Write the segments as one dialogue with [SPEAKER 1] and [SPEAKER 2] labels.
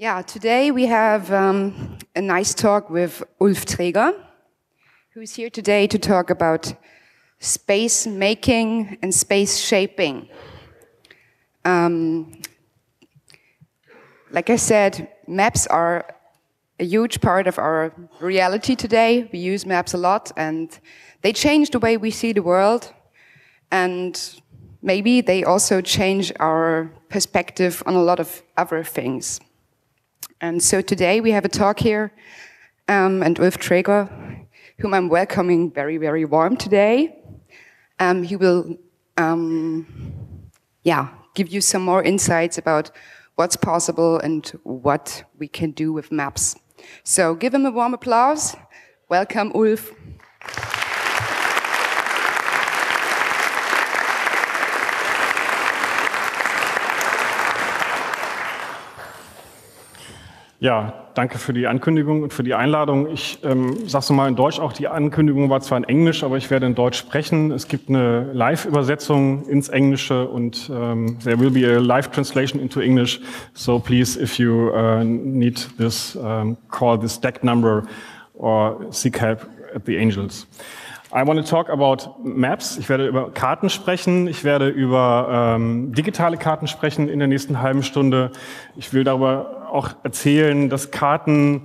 [SPEAKER 1] Yeah, today we have a nice talk with Ulf Träger, who's here today to talk about space making and space shaping. Like I said, maps are a huge part of our reality today. We use maps a lot and they change the way we see the world, and maybe they also change our perspective on a lot of other things. And so today we have a talk here, and Ulf Träger, whom I'm welcoming very, very warm today. He will, give you some more insights about what's possible and what we can do with maps. So give him a warm applause. Welcome, Ulf.
[SPEAKER 2] Ja, danke für die Ankündigung und für die Einladung. Ich sag's nochmal in Deutsch auch, die Ankündigung war zwar in Englisch, aber ich werde in Deutsch sprechen. Es gibt eine Live-Übersetzung ins Englische und there will be a live translation into English. So please, if you need this, call this deck number or seek help at the Angels. I want to talk about maps. Ich werde über Karten sprechen. Ich werde über digitale Karten sprechen in der nächsten halben Stunde. Ich will darüber auch erzählen, dass Karten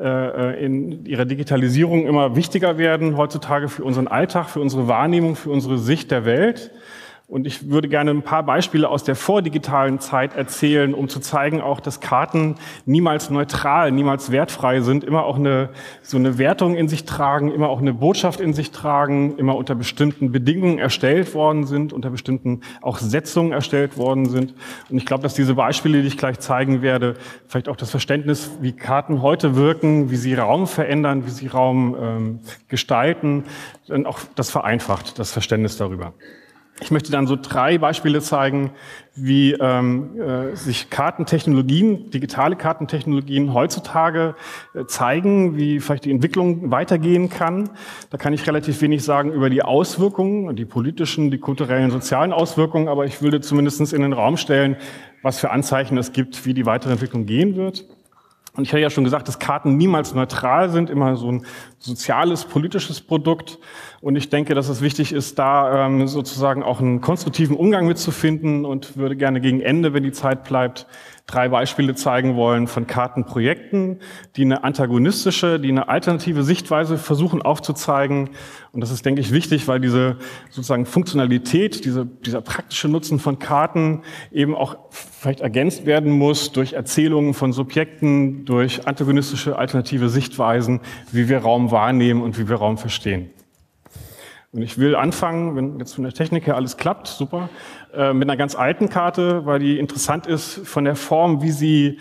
[SPEAKER 2] in ihrer Digitalisierung immer wichtiger werden, heutzutage für unseren Alltag, für unsere Wahrnehmung, für unsere Sicht der Welt. Und ich würde gerne ein paar Beispiele aus der vordigitalen Zeit erzählen, um zu zeigen auch, dass Karten niemals neutral, niemals wertfrei sind, immer auch so eine Wertung in sich tragen, immer auch eine Botschaft in sich tragen, immer unter bestimmten Bedingungen erstellt worden sind, unter bestimmten auch Setzungen erstellt worden sind. Und ich glaube, dass diese Beispiele, die ich gleich zeigen werde, vielleicht auch das Verständnis, wie Karten heute wirken, wie sie Raum verändern, wie sie Raum gestalten, dann auch das vereinfacht, das Verständnis darüber. Ich möchte dann so 3 Beispiele zeigen, wie sich Kartentechnologien, digitale Kartentechnologien heutzutage zeigen, wie vielleicht die Entwicklung weitergehen kann. Da kann ich relativ wenig sagen über die Auswirkungen, die politischen, die kulturellen, sozialen Auswirkungen, aber ich würde zumindest in den Raum stellen, was für Anzeichen es gibt, wie die weitere Entwicklung gehen wird. Und ich hatte ja schon gesagt, dass Karten niemals neutral sind, immer so ein soziales, politisches Produkt. Und ich denke, dass es wichtig ist, da sozusagen auch einen konstruktiven Umgang mitzufinden, und würde gerne gegen Ende, wenn die Zeit bleibt, 3 Beispiele zeigen wollen von Kartenprojekten, die eine antagonistische, die eine alternative Sichtweise versuchen aufzuzeigen. Und das ist, denke ich, wichtig, weil diese sozusagen Funktionalität, dieser praktische Nutzen von Karten eben auch vielleicht ergänzt werden muss durch Erzählungen von Subjekten, durch antagonistische, alternative Sichtweisen, wie wir Raum wahrnehmen und wie wir Raum verstehen. Und ich will anfangen, wenn jetzt von der Technik her alles klappt, super, mit einer ganz alten Karte, weil die interessant ist von der Form, wie sie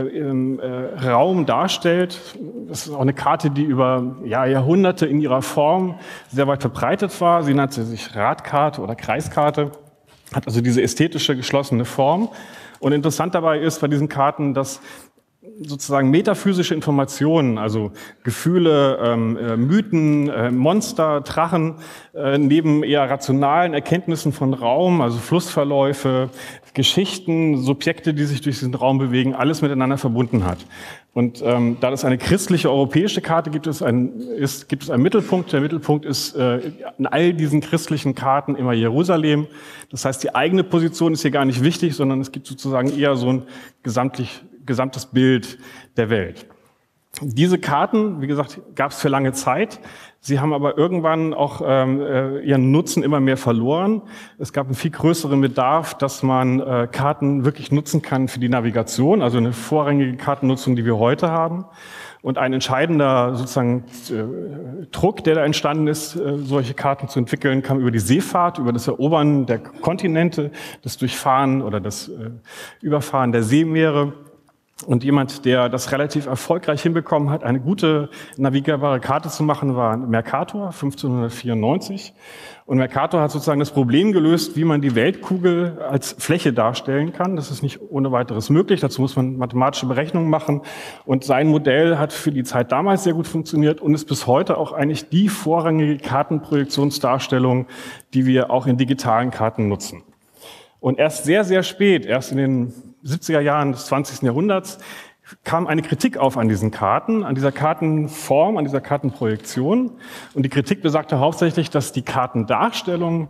[SPEAKER 2] Raum darstellt. Das ist auch eine Karte, die über Jahrhunderte in ihrer Form sehr weit verbreitet war. Sie nannte sich Radkarte oder Kreiskarte, hat also diese ästhetische, geschlossene Form. Und interessant dabei ist bei diesen Karten, dass sozusagen metaphysische Informationen, also Gefühle, Mythen, Monster, Drachen, neben eher rationalen Erkenntnissen von Raum, also Flussverläufe, Geschichten, Subjekte, die sich durch diesen Raum bewegen, alles miteinander verbunden hat. Und da das eine christliche europäische Karte gibt es einen Mittelpunkt. Der Mittelpunkt ist in all diesen christlichen Karten immer Jerusalem. Das heißt, die eigene Position ist hier gar nicht wichtig, sondern es gibt sozusagen eher so ein gesamtes Bild der Welt. Diese Karten, wie gesagt, gab es für lange Zeit. Sie haben aber irgendwann auch ihren Nutzen immer mehr verloren. Es gab einen viel größeren Bedarf, dass man Karten wirklich nutzen kann für die Navigation, also eine vorrangige Kartennutzung, die wir heute haben. Und ein entscheidender sozusagen Druck, der da entstanden ist, solche Karten zu entwickeln, kam über die Seefahrt, über das Erobern der Kontinente, das Durchfahren oder das Überfahren der Seemeere. Und jemand, der das relativ erfolgreich hinbekommen hat, eine gute navigierbare Karte zu machen, war Mercator 1594. Und Mercator hat sozusagen das Problem gelöst, wie man die Weltkugel als Fläche darstellen kann. Das ist nicht ohne weiteres möglich. Dazu muss man mathematische Berechnungen machen. Und sein Modell hat für die Zeit damals sehr gut funktioniert und ist bis heute auch eigentlich die vorrangige Kartenprojektionsdarstellung, die wir auch in digitalen Karten nutzen. Und erst sehr, sehr spät, erst in den 70er Jahren des 20. Jahrhunderts, kam eine Kritik auf an diesen Karten, an dieser Kartenform, an dieser Kartenprojektion. Und die Kritik besagte hauptsächlich, dass die Kartendarstellung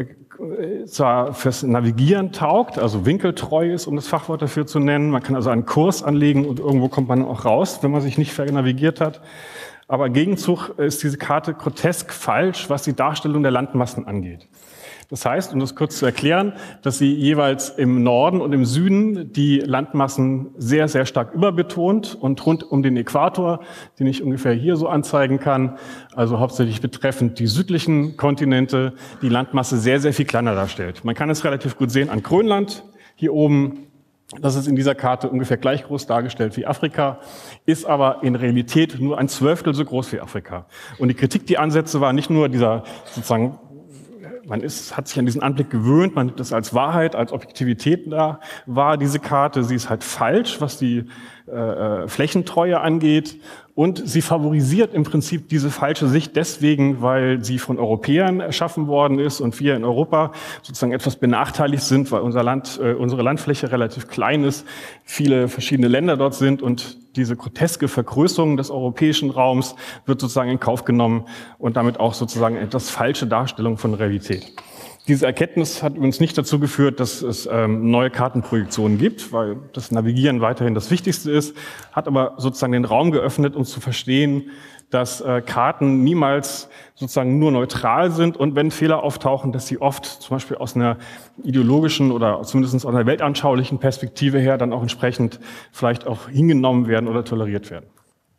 [SPEAKER 2] zwar fürs Navigieren taugt, also winkeltreu ist, um das Fachwort dafür zu nennen. Man kann also einen Kurs anlegen und irgendwo kommt man auch raus, wenn man sich nicht vernavigiert hat. Aber im Gegenzug ist diese Karte grotesk falsch, was die Darstellung der Landmassen angeht. Das heißt, um das kurz zu erklären, dass sie jeweils im Norden und im Süden die Landmassen sehr, sehr stark überbetont und rund um den Äquator, den ich ungefähr hier so anzeigen kann, also hauptsächlich betreffend die südlichen Kontinente, die Landmasse sehr, sehr viel kleiner darstellt. Man kann es relativ gut sehen an Grönland hier oben. Das ist in dieser Karte ungefähr gleich groß dargestellt wie Afrika, ist aber in Realität nur ein Zwölftel so groß wie Afrika. Und die Kritik, die Ansätze war nicht nur dieser sozusagen, hat sich an diesen Anblick gewöhnt, man nimmt das als Wahrheit, als Objektivität da wahr, diese Karte. Sie ist halt falsch, was die Flächentreue angeht. Und sie favorisiert im Prinzip diese falsche Sicht deswegen, weil sie von Europäern erschaffen worden ist und wir in Europa sozusagen etwas benachteiligt sind, weil unsere Landfläche relativ klein ist, viele verschiedene Länder dort sind und diese groteske Vergrößerung des europäischen Raums wird sozusagen in Kauf genommen und damit auch sozusagen etwas falsche Darstellung von Realität. Diese Erkenntnis hat übrigens nicht dazu geführt, dass es neue Kartenprojektionen gibt, weil das Navigieren weiterhin das Wichtigste ist, hat aber sozusagen den Raum geöffnet, um zu verstehen, dass Karten niemals sozusagen nur neutral sind und wenn Fehler auftauchen, dass sie oft zum Beispiel aus einer ideologischen oder zumindest aus einer weltanschaulichen Perspektive her dann auch entsprechend vielleicht auch hingenommen werden oder toleriert werden.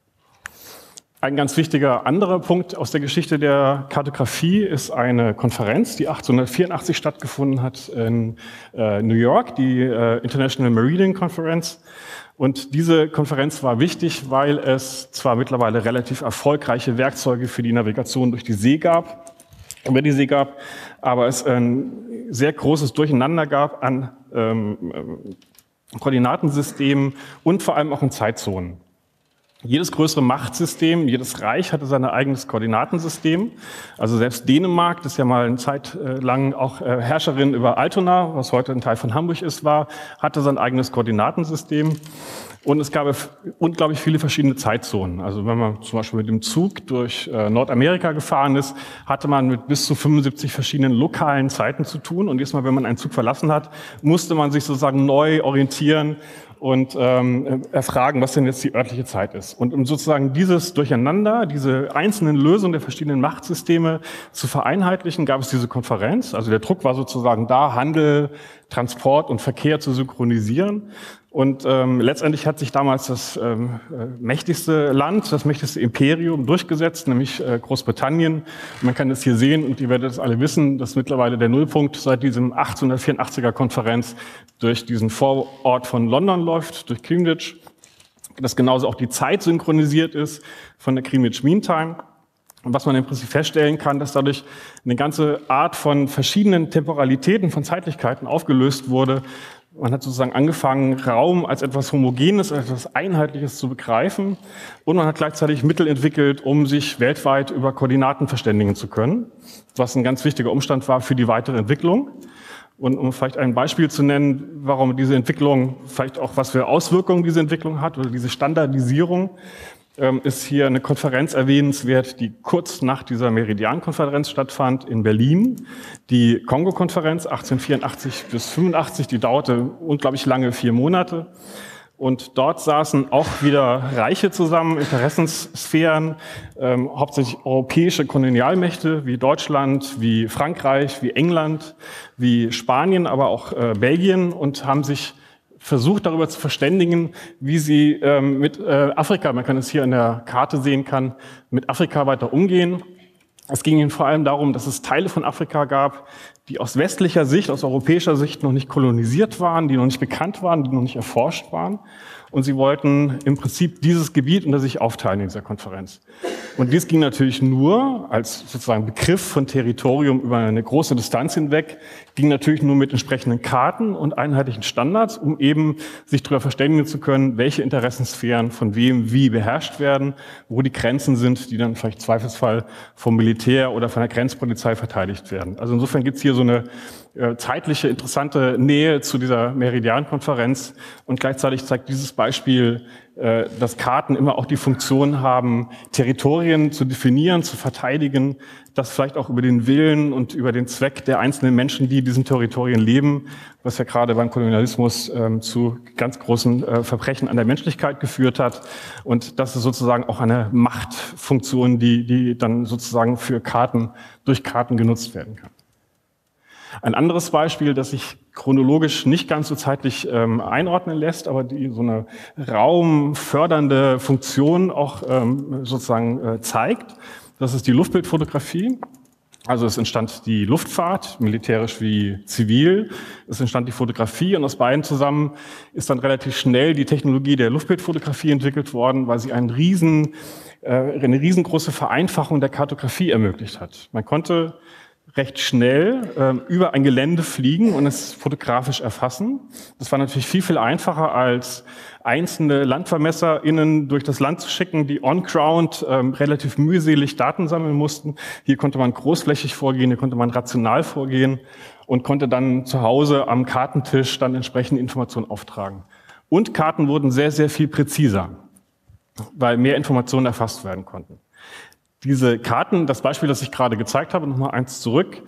[SPEAKER 2] Ein ganz wichtiger anderer Punkt aus der Geschichte der Kartografie ist eine Konferenz, die 1884 stattgefunden hat in New York, die International Meridian Conference. Und diese Konferenz war wichtig, weil es zwar mittlerweile relativ erfolgreiche Werkzeuge für die Navigation durch die See gab, aber es ein sehr großes Durcheinander gab an Koordinatensystemen und vor allem auch in Zeitzonen. Jedes größere Machtsystem, jedes Reich hatte sein eigenes Koordinatensystem. Also selbst Dänemark, das ja mal eine Zeit lang auch Herrscherin über Altona, was heute ein Teil von Hamburg ist, hatte sein eigenes Koordinatensystem. Und es gab unglaublich viele verschiedene Zeitzonen. Also wenn man zum Beispiel mit dem Zug durch Nordamerika gefahren ist, hatte man mit bis zu 75 verschiedenen lokalen Zeiten zu tun. Und jedes Mal, wenn man einen Zug verlassen hat, musste man sich sozusagen neu orientieren und erfragen, was denn jetzt die örtliche Zeit ist. Und um sozusagen dieses Durcheinander, diese einzelnen Lösungen der verschiedenen Machtsysteme zu vereinheitlichen, gab es diese Konferenz. Also der Druck war sozusagen da, Handel, Transport und Verkehr zu synchronisieren. Und letztendlich hat sich damals das mächtigste Land, das mächtigste Imperium durchgesetzt, nämlich Großbritannien. Man kann das hier sehen und ihr werdet es alle wissen, dass mittlerweile der Nullpunkt seit diesem 1884er Konferenz durch diesen Vorort von London läuft, durch Greenwich. Dass genauso auch die Zeit synchronisiert ist von der Greenwich Mean Time. Und was man im Prinzip feststellen kann, dass dadurch eine ganze Art von verschiedenen Temporalitäten, von Zeitlichkeiten aufgelöst wurde. Man hat sozusagen angefangen, Raum als etwas Homogenes, als etwas Einheitliches zu begreifen. Und man hat gleichzeitig Mittel entwickelt, um sich weltweit über Koordinaten verständigen zu können, was ein ganz wichtiger Umstand war für die weitere Entwicklung. Und um vielleicht ein Beispiel zu nennen, warum diese Entwicklung, vielleicht auch was für Auswirkungen diese Entwicklung hat oder diese Standardisierung, ist hier eine Konferenz erwähnenswert, die kurz nach dieser Meridian-Konferenz stattfand in Berlin. Die Kongo-Konferenz 1884 bis 85, die dauerte unglaublich lange, 4 Monate. Und dort saßen auch wieder Reiche zusammen, Interessenssphären, hauptsächlich europäische Kolonialmächte wie Deutschland, wie Frankreich, wie England, wie Spanien, aber auch Belgien und haben sich versucht darüber zu verständigen, wie sie mit Afrika, man kann es hier in der Karte sehen kann, mit Afrika weiter umgehen. Es ging ihnen vor allem darum, dass es Teile von Afrika gab, die aus westlicher Sicht, aus europäischer Sicht noch nicht kolonisiert waren, die noch nicht bekannt waren, die noch nicht erforscht waren. Und sie wollten im Prinzip dieses Gebiet unter sich aufteilen in dieser Konferenz. Und dies ging natürlich nur als sozusagen Begriff von Territorium über eine große Distanz hinweg, ging natürlich nur mit entsprechenden Karten und einheitlichen Standards, um eben sich darüber verständigen zu können, welche Interessenssphären von wem wie beherrscht werden, wo die Grenzen sind, die dann vielleicht Zweifelsfall vom Militär oder von der Grenzpolizei verteidigt werden. Also insofern gibt es hier so eine zeitliche interessante Nähe zu dieser Meridian-Konferenz. Und gleichzeitig zeigt dieses Beispiel, dass Karten immer auch die Funktion haben, Territorien zu definieren, zu verteidigen, das vielleicht auch über den Willen und über den Zweck der einzelnen Menschen, die in diesen Territorien leben, was ja gerade beim Kolonialismus zu ganz großen Verbrechen an der Menschlichkeit geführt hat. Und das ist sozusagen auch eine Machtfunktion, die dann sozusagen für Karten, durch Karten genutzt werden kann. Ein anderes Beispiel, das sich chronologisch nicht ganz so zeitlich einordnen lässt, aber die so eine raumfördernde Funktion auch sozusagen zeigt, das ist die Luftbildfotografie. Also es entstand die Luftfahrt, militärisch wie zivil. Es entstand die Fotografie und aus beiden zusammen ist dann relativ schnell die Technologie der Luftbildfotografie entwickelt worden, weil sie eine riesengroße Vereinfachung der Kartografie ermöglicht hat. Man konnte recht schnell über ein Gelände fliegen und es fotografisch erfassen. Das war natürlich viel, viel einfacher, als einzelne LandvermesserInnen durch das Land zu schicken, die on-ground relativ mühselig Daten sammeln mussten. Hier konnte man großflächig vorgehen, hier konnte man rational vorgehen und konnte dann zu Hause am Kartentisch dann entsprechende Informationen auftragen. Und Karten wurden sehr, sehr viel präziser, weil mehr Informationen erfasst werden konnten. Diese Karten, das Beispiel, das ich gerade gezeigt habe, nochmal eins zurück,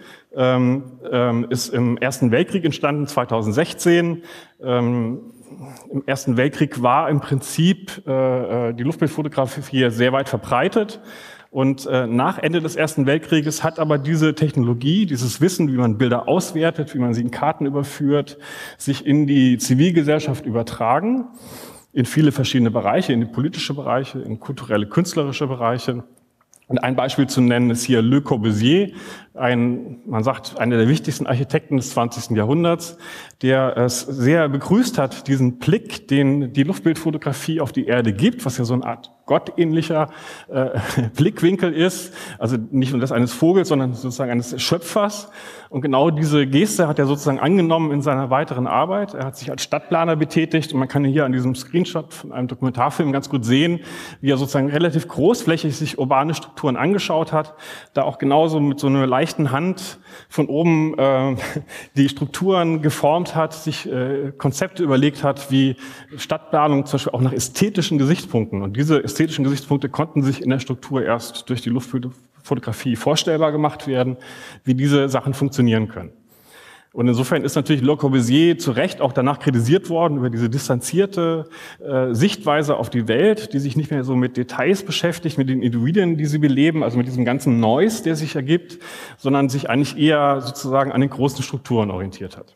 [SPEAKER 2] ist im Ersten Weltkrieg entstanden, 2016. Im Ersten Weltkrieg war im Prinzip die Luftbildfotografie sehr weit verbreitet. Und nach Ende des Ersten Weltkrieges hat aber diese Technologie, dieses Wissen, wie man Bilder auswertet, wie man sie in Karten überführt, sich in die Zivilgesellschaft übertragen, in viele verschiedene Bereiche, in die politische Bereiche, in kulturelle, künstlerische Bereiche. Und ein Beispiel zu nennen ist hier Le Corbusier, man sagt, einer der wichtigsten Architekten des 20. Jahrhunderts, der es sehr begrüßt hat, diesen Blick, den die Luftbildfotografie auf die Erde gibt, was ja so eine Art gottähnlicher Blickwinkel ist, also nicht nur das eines Vogels, sondern sozusagen eines Schöpfers. Und genau diese Geste hat er sozusagen angenommen in seiner weiteren Arbeit. Er hat sich als Stadtplaner betätigt und man kann hier an diesem Screenshot von einem Dokumentarfilm ganz gut sehen, wie er sozusagen relativ großflächig sich urbane Strukturen angeschaut hat, da auch genauso mit so einer leichten Hand von oben die Strukturen geformt hat, sich Konzepte überlegt hat, wie Stadtplanung zum Beispiel auch nach ästhetischen Gesichtspunkten. Und diese ästhetischen Gesichtspunkte konnten sich in der Struktur erst durch die Luftfotografie vorstellbar gemacht werden, wie diese Sachen funktionieren können. Und insofern ist natürlich Le Corbusier zu Recht auch danach kritisiert worden über diese distanzierte Sichtweise auf die Welt, die sich nicht mehr so mit Details beschäftigt, mit den Individuen, die sie beleben, also mit diesem ganzen Noise, der sich ergibt, sondern sich eigentlich eher sozusagen an den großen Strukturen orientiert hat.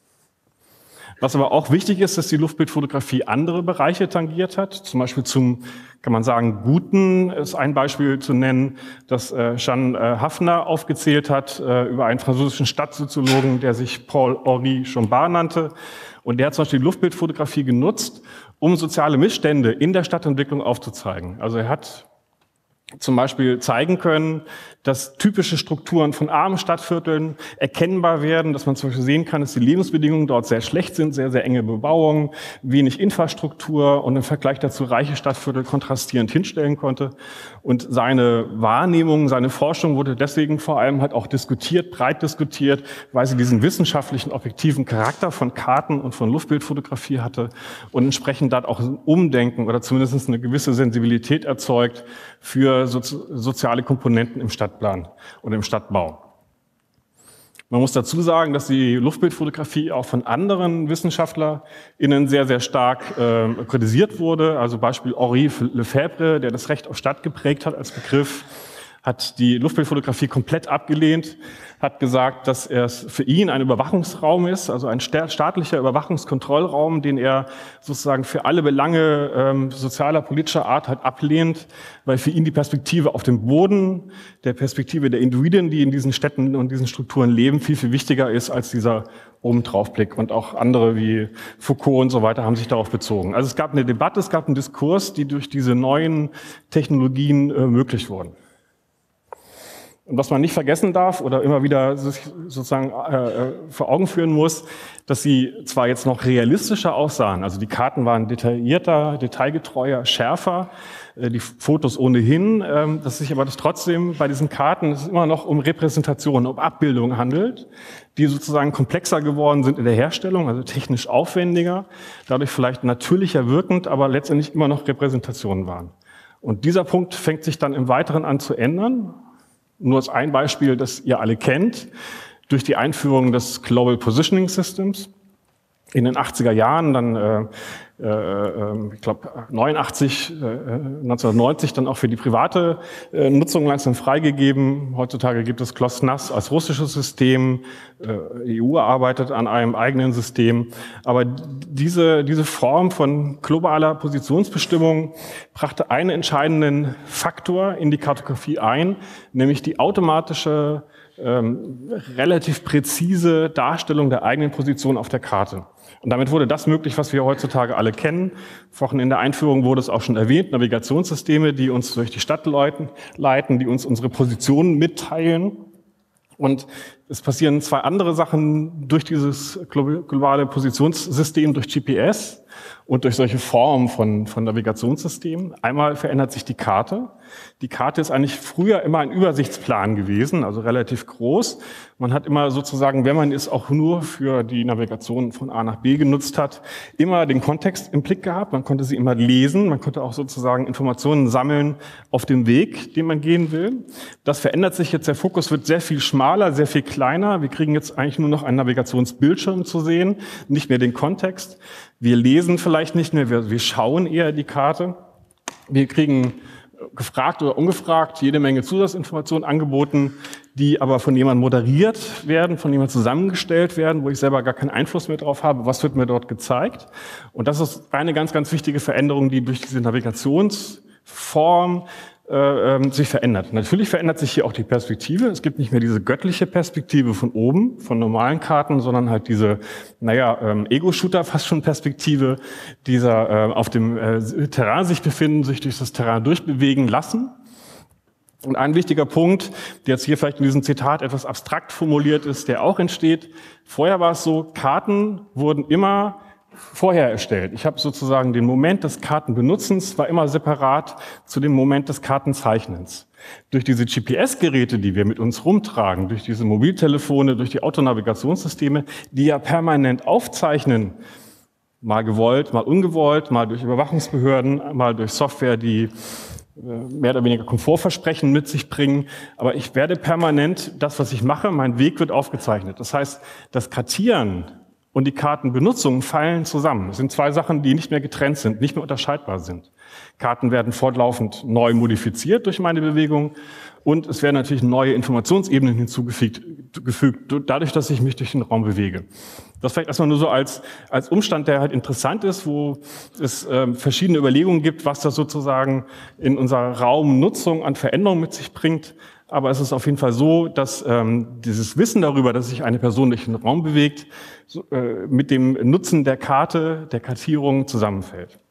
[SPEAKER 2] Was aber auch wichtig ist, dass die Luftbildfotografie andere Bereiche tangiert hat. Zum Beispiel kann man sagen, Guten ist ein Beispiel zu nennen, das Jean Hafner aufgezählt hat über einen französischen Stadtsoziologen, der sich Paul-Henri Chambard nannte. Und der hat zum Beispiel die Luftbildfotografie genutzt, um soziale Missstände in der Stadtentwicklung aufzuzeigen. Also er hat zum Beispiel zeigen können, dass typische Strukturen von armen Stadtvierteln erkennbar werden, dass man zum Beispiel sehen kann, dass die Lebensbedingungen dort sehr schlecht sind, sehr, sehr enge Bebauung, wenig Infrastruktur und im Vergleich dazu reiche Stadtviertel kontrastierend hinstellen konnte. Und seine Wahrnehmung, seine Forschung wurde deswegen vor allem halt auch diskutiert, breit diskutiert, weil sie diesen wissenschaftlichen, objektiven Charakter von Karten und von Luftbildfotografie hatte und entsprechend dort auch ein Umdenken oder zumindest eine gewisse Sensibilität erzeugt für soziale Komponenten im Stadtplan und im Stadtbau. Man muss dazu sagen, dass die Luftbildfotografie auch von anderen WissenschaftlerInnen sehr, sehr stark kritisiert wurde. Also Beispiel Henri Lefebvre, der das Recht auf Stadt geprägt hat als Begriff, hat die Luftbildfotografie komplett abgelehnt, hat gesagt, dass es für ihn ein Überwachungsraum ist, also ein staatlicher Überwachungskontrollraum, den er sozusagen für alle Belange sozialer, politischer Art halt ablehnt, weil für ihn die Perspektive auf dem Boden, der Perspektive der Individuen, die in diesen Städten und diesen Strukturen leben, viel, viel wichtiger ist als dieser Obendraufblick. Und auch andere wie Foucault und so weiter haben sich darauf bezogen. Also es gab eine Debatte, es gab einen Diskurs, die durch diese neuen Technologien möglich wurden. Und was man nicht vergessen darf oder immer wieder sich sozusagen vor Augen führen muss, dass sie zwar jetzt noch realistischer aussahen, also die Karten waren detaillierter, detailgetreuer, schärfer, die Fotos ohnehin, dass sich aber das trotzdem bei diesen Karten es immer noch um Repräsentationen, um Abbildungen handelt, die sozusagen komplexer geworden sind in der Herstellung, also technisch aufwendiger, dadurch vielleicht natürlicher wirkend, aber letztendlich immer noch Repräsentationen waren. Und dieser Punkt fängt sich dann im Weiteren an zu ändern. Nur als ein Beispiel, das ihr alle kennt, durch die Einführung des Global Positioning Systems in den 80er Jahren, dann ich glaube 1990 dann auch für die private Nutzung langsam freigegeben. Heutzutage gibt es GLONASS als russisches System, EU arbeitet an einem eigenen System. Aber diese Form von globaler Positionsbestimmung brachte einen entscheidenden Faktor in die Kartografie ein, nämlich die automatische, relativ präzise Darstellung der eigenen Position auf der Karte. Und damit wurde das möglich, was wir heutzutage alle kennen. Vorhin in der Einführung wurde es auch schon erwähnt, Navigationssysteme, die uns durch die Stadt leiten, die uns unsere Positionen mitteilen. Und es passieren zwei andere Sachen durch dieses globale Positionssystem, durch GPS und durch solche Formen von Navigationssystemen. Einmal verändert sich die Karte. Die Karte ist eigentlich früher immer ein Übersichtsplan gewesen, also relativ groß. Man hat immer sozusagen, wenn man es auch nur für die Navigation von A nach B genutzt hat, immer den Kontext im Blick gehabt. Man konnte sie immer lesen, man konnte auch sozusagen Informationen sammeln auf dem Weg, den man gehen will. Das verändert sich jetzt, der Fokus wird sehr viel schmaler, sehr viel kleiner. Wir kriegen jetzt eigentlich nur noch einen Navigationsbildschirm zu sehen, nicht mehr den Kontext. Wir lesen vielleicht nicht mehr, wir schauen eher die Karte. Wir kriegen gefragt oder ungefragt jede Menge Zusatzinformationen angeboten, die aber von jemandem moderiert werden, von jemandem zusammengestellt werden, wo ich selber gar keinen Einfluss mehr drauf habe. Was wird mir dort gezeigt? Und das ist eine ganz, ganz wichtige Veränderung, die durch diese Navigationsform sich verändert. Natürlich verändert sich hier auch die Perspektive. Es gibt nicht mehr diese göttliche Perspektive von oben, von normalen Karten, sondern halt diese, Ego-Shooter fast schon Perspektive, dieser auf dem Terrain sich befinden, sich durch das Terrain durchbewegen lassen. Und ein wichtiger Punkt, der jetzt hier vielleicht in diesem Zitat etwas abstrakt formuliert ist, der auch entsteht. Vorher war es so, Karten wurden immer vorher erstellt. Ich habe sozusagen den Moment des Kartenbenutzens war immer separat zu dem Moment des Kartenzeichnens. Durch diese GPS-Geräte, die wir mit uns rumtragen, durch diese Mobiltelefone, durch die Autonavigationssysteme, die ja permanent aufzeichnen, mal gewollt, mal ungewollt, mal durch Überwachungsbehörden, mal durch Software, die mehr oder weniger Komfortversprechen mit sich bringen. Aber ich werde permanent, das, was ich mache, mein Weg wird aufgezeichnet. Das heißt, das Kartieren und die Kartenbenutzung fallen zusammen. Das sind zwei Sachen, die nicht mehr getrennt sind, nicht mehr unterscheidbar sind. Karten werden fortlaufend neu modifiziert durch meine Bewegung und es werden natürlich neue Informationsebenen hinzugefügt, dadurch, dass ich mich durch den Raum bewege. Das vielleicht erstmal nur so als Umstand, der halt interessant ist, wo es verschiedene Überlegungen gibt, was das sozusagen in unserer Raumnutzung an Veränderungen mit sich bringt. Aber es ist auf jeden Fall so, dass dieses Wissen darüber, dass sich eine Person durch den Raum bewegt, mit dem Nutzen der Karte, der Kartierung zusammenfällt.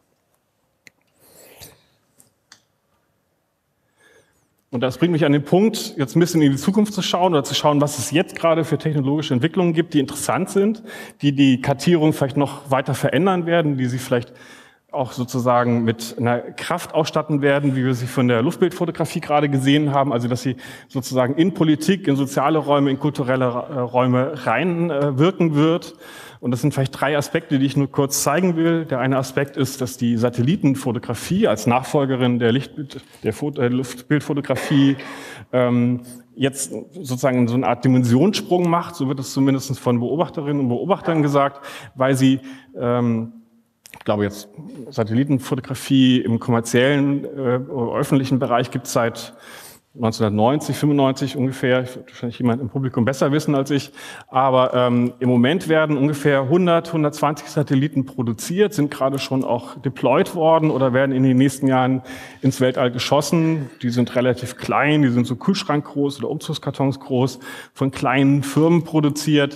[SPEAKER 2] Und das bringt mich an den Punkt, jetzt ein bisschen in die Zukunft zu schauen oder zu schauen, was es jetzt gerade für technologische Entwicklungen gibt, die interessant sind, die die Kartierung vielleicht noch weiter verändern werden, die sie vielleicht auch sozusagen mit einer Kraft ausstatten werden, wie wir sie von der Luftbildfotografie gerade gesehen haben, also dass sie sozusagen in Politik, in soziale Räume, in kulturelle Räume reinwirken wird. Und das sind vielleicht drei Aspekte, die ich nur kurz zeigen will. Der eine Aspekt ist, dass die Satellitenfotografie als Nachfolgerin der Luftbildfotografie jetzt sozusagen so eine Art Dimensionssprung macht, so wird es zumindest von Beobachterinnen und Beobachtern gesagt, weil sie ich glaube jetzt, Satellitenfotografie im kommerziellen, öffentlichen Bereich gibt es seit 1990, 95 ungefähr. Ich würde wahrscheinlich jemand im Publikum besser wissen als ich. Aber im Moment werden ungefähr 120 Satelliten produziert, sind gerade schon auch deployed worden oder werden in den nächsten Jahren ins Weltall geschossen. Die sind relativ klein, die sind so Kühlschrankgroß oder Umzugskartons groß, von kleinen Firmen produziert.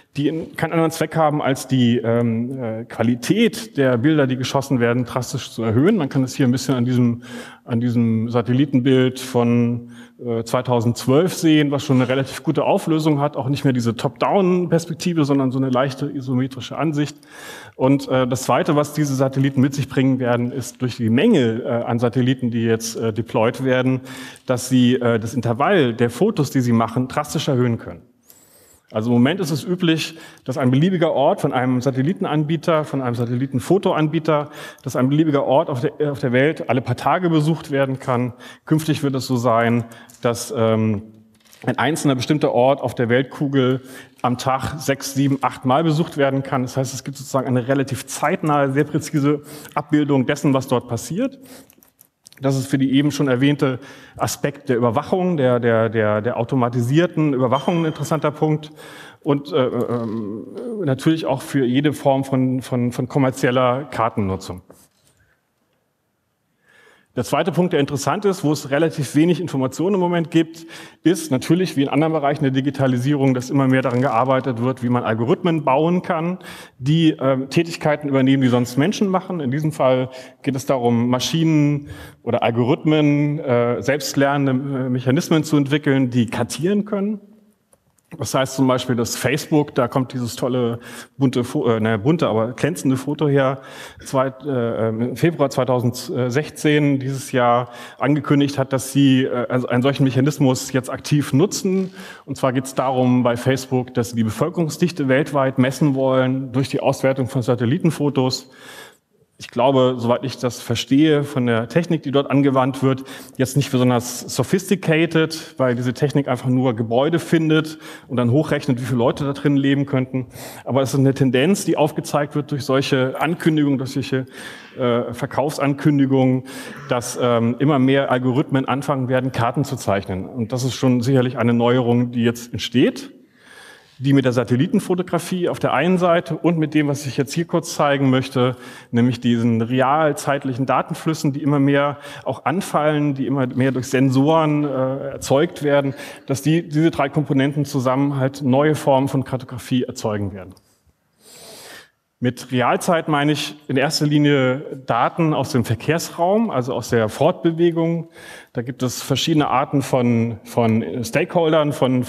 [SPEAKER 2] die keinen anderen Zweck haben, als die Qualität der Bilder, die geschossen werden, drastisch zu erhöhen. Man kann es hier ein bisschen an diesem Satellitenbild von 2012 sehen, was schon eine relativ gute Auflösung hat, auch nicht mehr diese Top-Down-Perspektive, sondern so eine leichte isometrische Ansicht. Und das Zweite, was diese Satelliten mit sich bringen werden, ist durch die Menge an Satelliten, die jetzt deployed werden, dass sie das Intervall der Fotos, die sie machen, drastisch erhöhen können. Also im Moment ist es üblich, dass ein beliebiger Ort von einem Satellitenanbieter, von einem Satellitenfotoanbieter, dass ein beliebiger Ort auf der Welt alle paar Tage besucht werden kann. Künftig wird es so sein, dass ein einzelner bestimmter Ort auf der Weltkugel am Tag 6, 7, 8 Mal besucht werden kann. Das heißt, es gibt sozusagen eine relativ zeitnahe, sehr präzise Abbildung dessen, was dort passiert. Das ist für die eben schon erwähnte Aspekt der Überwachung, der automatisierten Überwachung ein interessanter Punkt. Und natürlich auch für jede Form von kommerzieller Kartennutzung. Der zweite Punkt, der interessant ist, wo es relativ wenig Informationen im Moment gibt, ist natürlich wie in anderen Bereichen der Digitalisierung, dass immer mehr daran gearbeitet wird, wie man Algorithmen bauen kann, die Tätigkeiten übernehmen, die sonst Menschen machen. In diesem Fall geht es darum, Maschinen oder Algorithmen, selbstlernende Mechanismen zu entwickeln, die kartieren können. Das heißt zum Beispiel, dass Facebook, da kommt dieses tolle, aber glänzende Foto her, im Februar 2016 dieses Jahr angekündigt hat, dass sie also einen solchen Mechanismus jetzt aktiv nutzen. Und zwar geht es darum bei Facebook, dass sie die Bevölkerungsdichte weltweit messen wollen durch die Auswertung von Satellitenfotos. Ich glaube, soweit ich das verstehe, von der Technik, die dort angewandt wird, jetzt nicht besonders sophisticated, weil diese Technik einfach nur Gebäude findet und dann hochrechnet, wie viele Leute da drin leben könnten. Aber es ist eine Tendenz, die aufgezeigt wird durch solche Ankündigungen, durch solche Verkaufsankündigungen, dass immer mehr Algorithmen anfangen werden, Karten zu zeichnen. Und das ist schon sicherlich eine Neuerung, die jetzt entsteht, die mit der Satellitenfotografie auf der einen Seite und mit dem, was ich jetzt hier kurz zeigen möchte, nämlich diesen realzeitlichen Datenflüssen, die immer mehr auch anfallen, die immer mehr durch Sensoren erzeugt werden, dass diese drei Komponenten zusammen halt neue Formen von Kartografie erzeugen werden. Mit Realzeit meine ich in erster Linie Daten aus dem Verkehrsraum, also aus der Fortbewegung. Da gibt es verschiedene Arten von Stakeholdern, von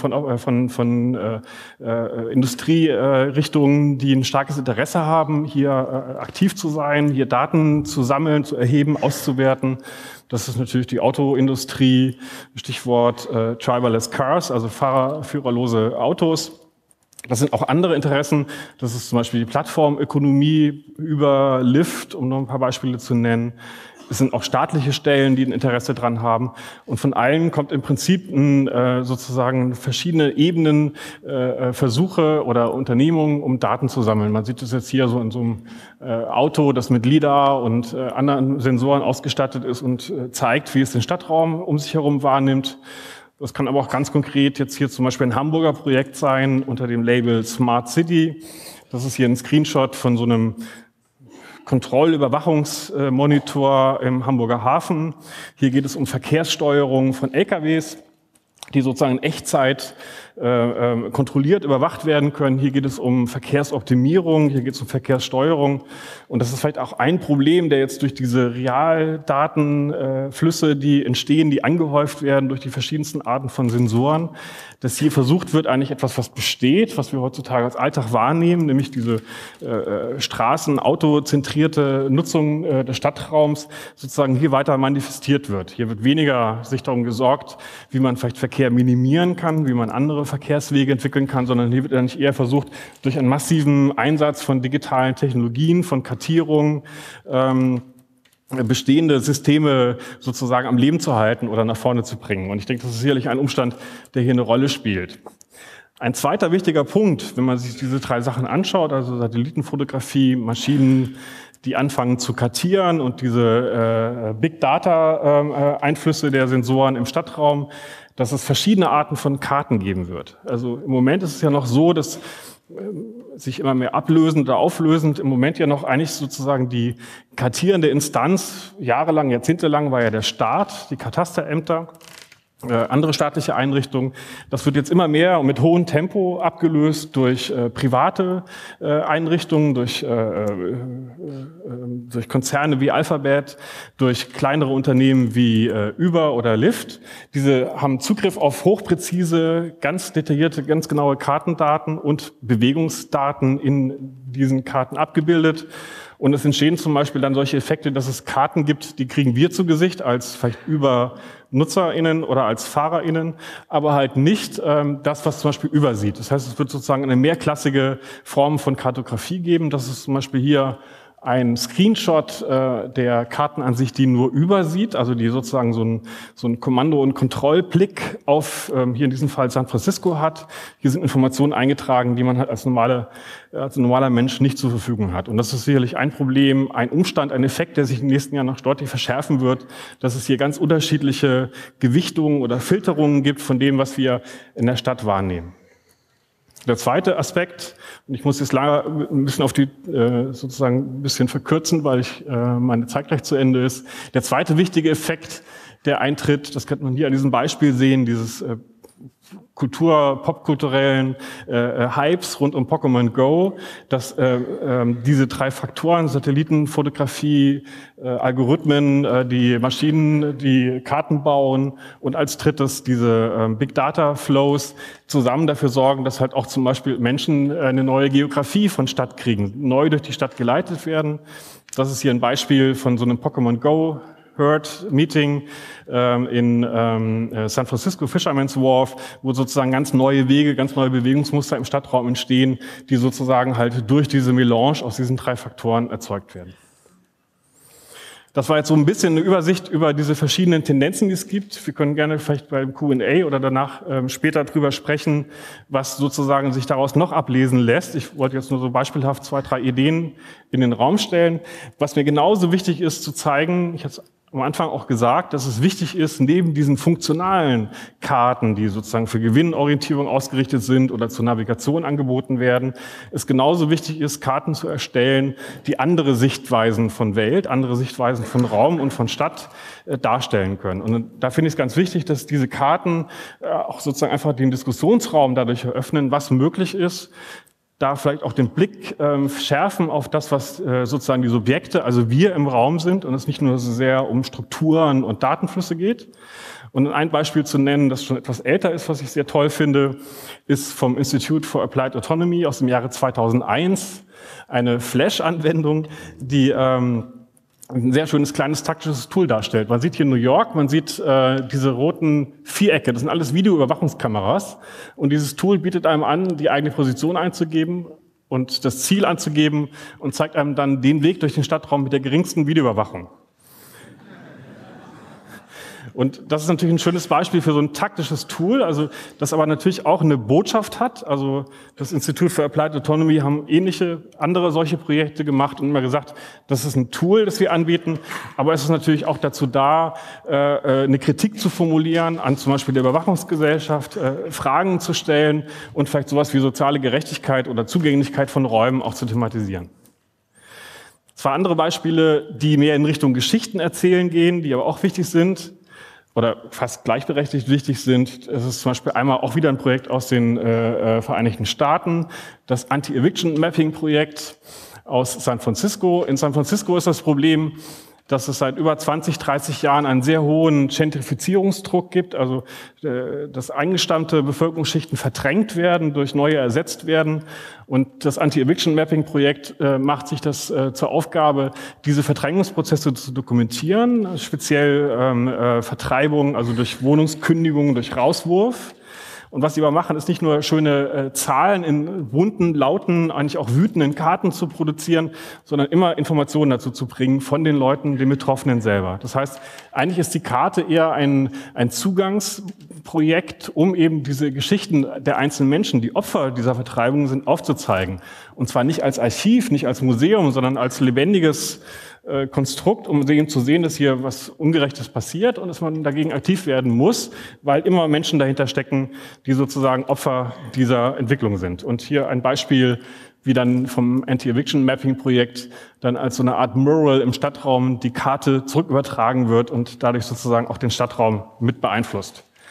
[SPEAKER 2] Industrierichtungen, die ein starkes Interesse haben, hier aktiv zu sein, hier Daten zu sammeln, zu erheben, auszuwerten. Das ist natürlich die Autoindustrie, Stichwort Driverless Cars, also führerlose Autos. Das sind auch andere Interessen. Das ist zum Beispiel die Plattformökonomie über Lyft, um noch ein paar Beispiele zu nennen. Es sind auch staatliche Stellen, die ein Interesse dran haben. Und von allen kommt im Prinzip sozusagen verschiedene Ebenen, Versuche oder Unternehmungen, um Daten zu sammeln. Man sieht das jetzt hier so in so einem Auto, das mit LiDAR und anderen Sensoren ausgestattet ist und zeigt, wie es den Stadtraum um sich herum wahrnimmt. Das kann aber auch ganz konkret jetzt hier zum Beispiel ein Hamburger Projekt sein unter dem Label Smart City. Das ist hier ein Screenshot von so einem Kontrollüberwachungsmonitor im Hamburger Hafen. Hier geht es um Verkehrssteuerung von LKWs, die sozusagen in Echtzeit kontrolliert, überwacht werden können. Hier geht es um Verkehrsoptimierung, hier geht es um Verkehrssteuerung. Und das ist vielleicht auch ein Problem, der jetzt durch diese Realdatenflüsse, die entstehen, die angehäuft werden durch die verschiedensten Arten von Sensoren, dass hier versucht wird, eigentlich etwas, was besteht, was wir heutzutage als Alltag wahrnehmen, nämlich diese autozentrierte Nutzung des Stadtraums, sozusagen hier weiter manifestiert wird. Hier wird weniger sich darum gesorgt, wie man vielleicht Verkehr minimieren kann, wie man andere Verkehrswege entwickeln kann, sondern hier wird eigentlich eher versucht, durch einen massiven Einsatz von digitalen Technologien, von Kartierung, bestehende Systeme sozusagen am Leben zu halten oder nach vorne zu bringen. Und ich denke, das ist sicherlich ein Umstand, der hier eine Rolle spielt. Ein zweiter wichtiger Punkt, wenn man sich diese drei Sachen anschaut, also Satellitenfotografie, Maschinen, die anfangen zu kartieren und diese Big Data Einflüsse der Sensoren im Stadtraum, dass es verschiedene Arten von Karten geben wird. Also im Moment ist es ja noch so, dass sich immer mehr ablösend oder auflösend im Moment ja noch eigentlich sozusagen die kartierende Instanz, jahrelang, jahrzehntelang war ja der Staat, die Katasterämter. andere staatliche Einrichtungen. Das wird jetzt immer mehr und mit hohem Tempo abgelöst durch private Einrichtungen, durch Konzerne wie Alphabet, durch kleinere Unternehmen wie Uber oder Lyft. Diese haben Zugriff auf hochpräzise, ganz detaillierte, ganz genaue Kartendaten und Bewegungsdaten in diesen Karten abgebildet. Und es entstehen zum Beispiel dann solche Effekte, dass es Karten gibt, die kriegen wir zu Gesicht als vielleicht über NutzerInnen oder als FahrerInnen, aber halt nicht das, was zum Beispiel übersieht. Das heißt, es wird sozusagen eine mehrklassige Form von Kartografie geben. Das ist zum Beispiel hier ein Screenshot der Kartenansicht, die nur übersieht, also die sozusagen so ein Kommando- und Kontrollblick auf, hier in diesem Fall San Francisco hat. Hier sind Informationen eingetragen, die man halt als normaler Mensch nicht zur Verfügung hat. Und das ist sicherlich ein Problem, ein Umstand, ein Effekt, der sich im nächsten Jahr noch deutlich verschärfen wird, dass es hier ganz unterschiedliche Gewichtungen oder Filterungen gibt von dem, was wir in der Stadt wahrnehmen. Der zweite Aspekt, und ich muss jetzt lange ein bisschen auf die sozusagen ein bisschen verkürzen, weil meine Zeit gleich zu Ende ist. Der zweite wichtige Effekt, der eintritt, das kann man hier an diesem Beispiel sehen, dieses popkulturellen Hypes rund um Pokémon Go, dass diese drei Faktoren, Satellitenfotografie, Algorithmen, die Maschinen, die Karten bauen und als drittes diese Big Data Flows zusammen dafür sorgen, dass halt auch zum Beispiel Menschen eine neue Geografie von Stadt kriegen, neu durch die Stadt geleitet werden. Das ist hier ein Beispiel von so einem Pokémon Go Meeting in San Francisco, Fisherman's Wharf, wo sozusagen ganz neue Wege, ganz neue Bewegungsmuster im Stadtraum entstehen, die sozusagen halt durch diese Melange aus diesen drei Faktoren erzeugt werden. Das war jetzt so ein bisschen eine Übersicht über diese verschiedenen Tendenzen, die es gibt. Wir können gerne vielleicht beim Q&A oder danach später drüber sprechen, was sozusagen sich daraus noch ablesen lässt. Ich wollte jetzt nur so beispielhaft 2, 3 Ideen in den Raum stellen. Was mir genauso wichtig ist zu zeigen, ich hatte es am Anfang auch gesagt, dass es wichtig ist, neben diesen funktionalen Karten, die sozusagen für Gewinnorientierung ausgerichtet sind oder zur Navigation angeboten werden, es genauso wichtig ist, Karten zu erstellen, die andere Sichtweisen von Welt, andere Sichtweisen von Raum und von Stadt darstellen können. Und da finde ich es ganz wichtig, dass diese Karten auch sozusagen einfach den Diskussionsraum dadurch eröffnen, was möglich ist, da vielleicht auch den Blick schärfen auf das, was sozusagen die Subjekte, also wir im Raum sind und es nicht nur so sehr um Strukturen und Datenflüsse geht. Und ein Beispiel zu nennen, das schon etwas älter ist, was ich sehr toll finde, ist vom Institute for Applied Autonomy aus dem Jahre 2001, eine Flash-Anwendung, die ein sehr schönes kleines taktisches Tool darstellt. Man sieht hier New York, man sieht diese roten Vierecke, das sind alles Videoüberwachungskameras. Und dieses Tool bietet einem an, die eigene Position einzugeben und das Ziel anzugeben und zeigt einem dann den Weg durch den Stadtraum mit der geringsten Videoüberwachung. Und das ist natürlich ein schönes Beispiel für so ein taktisches Tool, also das aber natürlich auch eine Botschaft hat. Also das Institute for Applied Autonomy haben ähnliche andere solche Projekte gemacht und immer gesagt, das ist ein Tool, das wir anbieten, aber es ist natürlich auch dazu da, eine Kritik zu formulieren an zum Beispiel der Überwachungsgesellschaft, Fragen zu stellen und vielleicht sowas wie soziale Gerechtigkeit oder Zugänglichkeit von Räumen auch zu thematisieren. Zwei andere Beispiele, die mehr in Richtung Geschichten erzählen gehen, die aber auch wichtig sind, oder fast gleichberechtigt wichtig sind. Es ist zum Beispiel einmal auch wieder ein Projekt aus den Vereinigten Staaten, das Anti-Eviction-Mapping-Projekt aus San Francisco. In San Francisco ist das Problem, dass es seit über 20, 30 Jahren einen sehr hohen Gentrifizierungsdruck gibt, also dass eingestammte Bevölkerungsschichten verdrängt werden, durch neue ersetzt werden. Und das Anti-Eviction-Mapping-Projekt macht sich das zur Aufgabe, diese Verdrängungsprozesse zu dokumentieren, speziell Vertreibung, also durch Wohnungskündigung, durch Rauswurf. Und was sie aber machen, ist nicht nur schöne Zahlen in bunten, lauten, eigentlich auch wütenden Karten zu produzieren, sondern immer Informationen dazu zu bringen von den Leuten, den Betroffenen selber. Das heißt, eigentlich ist die Karte eher ein Zugangsprojekt, um eben diese Geschichten der einzelnen Menschen, die Opfer dieser Vertreibung sind, aufzuzeigen. Und zwar nicht als Archiv, nicht als Museum, sondern als lebendiges Konstrukt, um zu sehen, dass hier was Ungerechtes passiert und dass man dagegen aktiv werden muss, weil immer Menschen dahinter stecken, die sozusagen Opfer dieser Entwicklung sind. Und hier ein Beispiel, wie dann vom Anti-Eviction-Mapping-Projekt dann als so eine Art Mural im Stadtraum die Karte zurückübertragen wird und dadurch sozusagen auch den Stadtraum mit beeinflusst.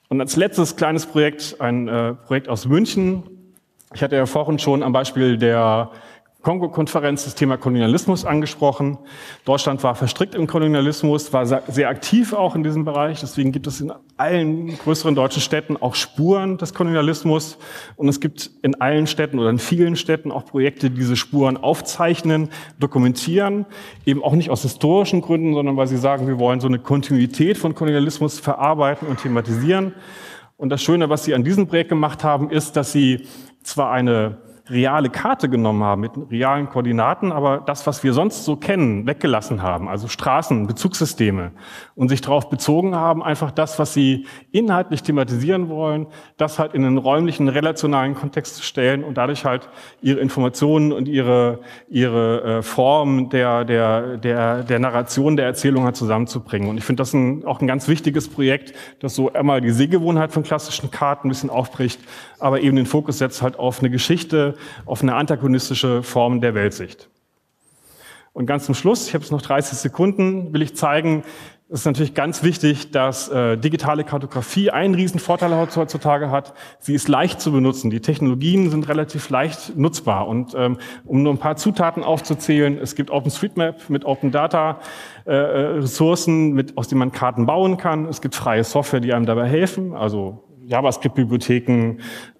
[SPEAKER 2] Und als letztes kleines Projekt, ein Projekt aus München. Ich hatte ja vorhin schon am Beispiel der Kongo-Konferenz das Thema Kolonialismus angesprochen. Deutschland war verstrickt im Kolonialismus, war sehr aktiv auch in diesem Bereich. Deswegen gibt es in allen größeren deutschen Städten auch Spuren des Kolonialismus. Und es gibt in allen Städten oder in vielen Städten auch Projekte, die diese Spuren aufzeichnen, dokumentieren. Eben auch nicht aus historischen Gründen, sondern weil sie sagen, wir wollen so eine Kontinuität von Kolonialismus verarbeiten und thematisieren. Und das Schöne, was sie an diesem Projekt gemacht haben, ist, dass sie zwar eine reale Karte genommen haben mit realen Koordinaten, aber das, was wir sonst so kennen, weggelassen haben, also Straßen, Bezugssysteme, und sich darauf bezogen haben, einfach das, was sie inhaltlich thematisieren wollen, das halt in einen räumlichen, relationalen Kontext zu stellen und dadurch halt ihre Informationen und ihre Form der Narration, der Erzählung halt zusammenzubringen. Und ich finde das auch ein ganz wichtiges Projekt, das so einmal die Sehgewohnheit von klassischen Karten ein bisschen aufbricht, aber eben den Fokus setzt halt auf eine Geschichte, auf eine antagonistische Form der Weltsicht. Und ganz zum Schluss, ich habe jetzt noch 30 Sekunden, will ich zeigen, es ist natürlich ganz wichtig, dass digitale Kartografie einen riesen Vorteil heutzutage hat. Sie ist leicht zu benutzen. Die Technologien sind relativ leicht nutzbar. Und um nur ein paar Zutaten aufzuzählen, es gibt OpenStreetMap mit Open Data Ressourcen, aus denen man Karten bauen kann. Es gibt freie Software, die einem dabei helfen, also JavaScript-Bibliotheken,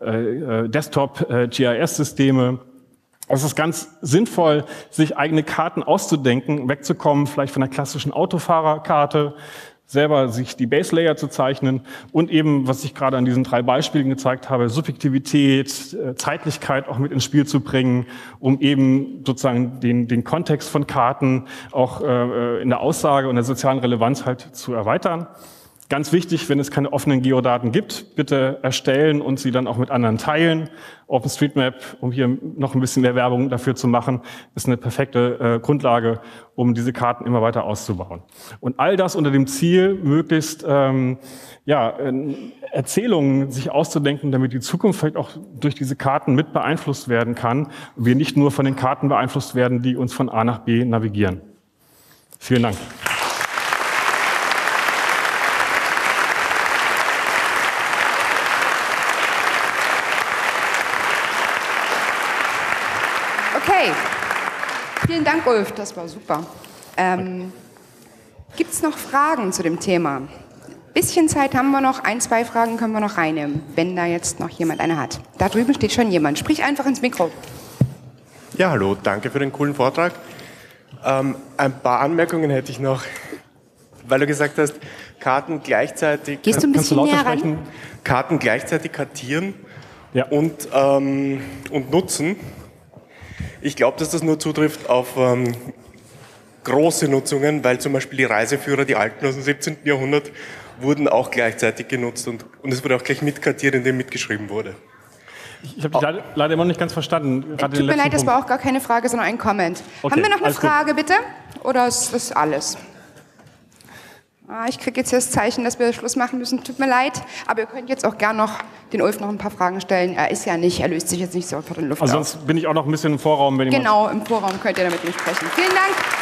[SPEAKER 2] Desktop-GIS-Systeme. Es ist ganz sinnvoll, sich eigene Karten auszudenken, wegzukommen, vielleicht von der klassischen Autofahrerkarte, selber sich die Base-Layer zu zeichnen und eben, was ich gerade an diesen 3 Beispielen gezeigt habe, Subjektivität, Zeitlichkeit auch mit ins Spiel zu bringen, um eben sozusagen den Kontext von Karten auch in der Aussage und der sozialen Relevanz halt zu erweitern. Ganz wichtig, wenn es keine offenen Geodaten gibt, bitte erstellen und sie dann auch mit anderen teilen. OpenStreetMap, um hier noch ein bisschen mehr Werbung dafür zu machen, ist eine perfekte Grundlage, um diese Karten immer weiter auszubauen. Und all das unter dem Ziel, möglichst Erzählungen sich auszudenken, damit die Zukunft vielleicht auch durch diese Karten mit beeinflusst werden kann und wir nicht nur von den Karten beeinflusst werden, die uns von A nach B navigieren. Vielen Dank.
[SPEAKER 1] Okay, vielen Dank, Ulf, das war super. Gibt es noch Fragen zu dem Thema? Bisschen Zeit haben wir noch, 1, 2 Fragen können wir noch reinnehmen, wenn da jetzt noch jemand eine hat. Da drüben steht schon jemand, sprich einfach ins Mikro.
[SPEAKER 3] Ja, hallo, danke für den coolen Vortrag. Ein paar Anmerkungen hätte ich noch, weil du gesagt hast, Karten gleichzeitig...
[SPEAKER 1] Gehst du ein bisschen näher ran?
[SPEAKER 3] Karten gleichzeitig kartieren und nutzen. Ich glaube, dass das nur zutrifft auf große Nutzungen, weil zum Beispiel die Reiseführer, die alten aus dem 17. Jahrhundert, wurden auch gleichzeitig genutzt und es wurde auch gleich mitkartiert, indem mitgeschrieben wurde.
[SPEAKER 2] Ich habe dich leider immer noch nicht ganz verstanden.
[SPEAKER 1] Tut mir leid, das war auch gar keine Frage, sondern ein Comment. Okay, haben wir noch eine Frage, bitte? Oder ist das alles? Ich kriege jetzt hier das Zeichen, dass wir Schluss machen müssen. Tut mir leid, aber ihr könnt jetzt auch gern noch den Ulf noch ein paar Fragen stellen. Er löst sich jetzt nicht sofort in Luft auf.
[SPEAKER 2] Sonst bin ich auch noch ein bisschen im Vorraum. Wenn
[SPEAKER 1] genau, im Vorraum könnt ihr damit nicht sprechen. Vielen Dank.